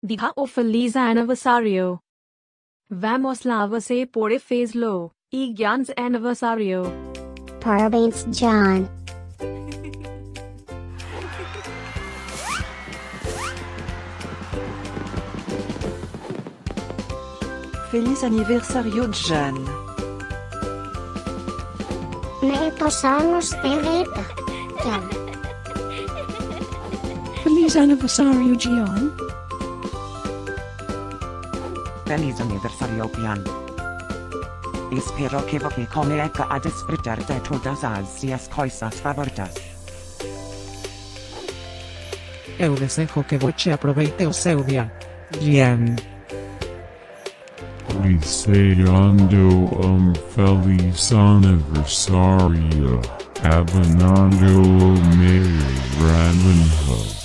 Diga o Feliz Aniversário. Vamos lá você por fez-lo, e Gian's aniversário. Parabéns Gian. Feliz Aniversário Gian. Muitos anos de vida, Gian. Feliz Aniversário Gian. Feliz Aniversário Gian. Espero que você comece a desfrutar de todas as suas coisas favoritas. Eu desejo que você aproveite o seu dia, Gian. Deseando feliz aniversario, abanando o meu ravenho.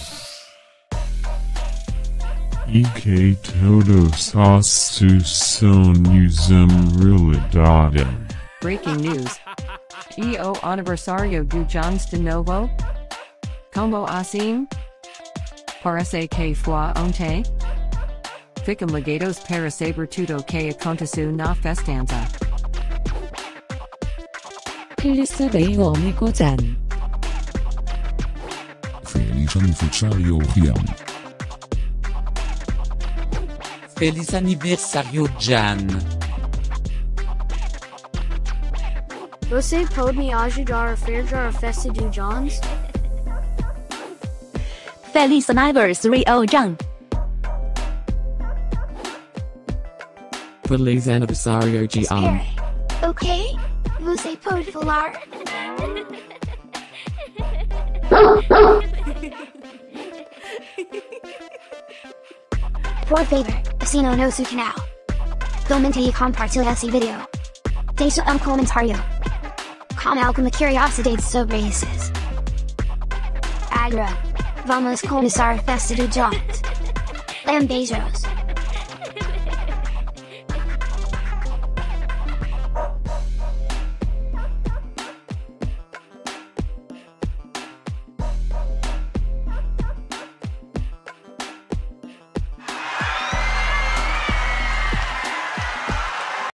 E que todos os seus sonhos realidade. Breaking news. O aniversario do Jones de novo? Como assim? Parece que foi ontem? Ficam ligados para saber tudo que aconteceu na festança. Feliz amigo Gian. Feliz aniversario Gian. Feliz Aniversário Gian. Você pode me ajudar a fazer a festa do Jones? Feliz Aniversário Gian. Feliz Aniversário Gian. Ok? Você pode falar? Por favor, assina nosso canal. Comente e compartilhe esse vídeo. Deixe comentário. Com alguma curiosidade sobre esses. Agora, vamos começar a festa do Jones. Beijos.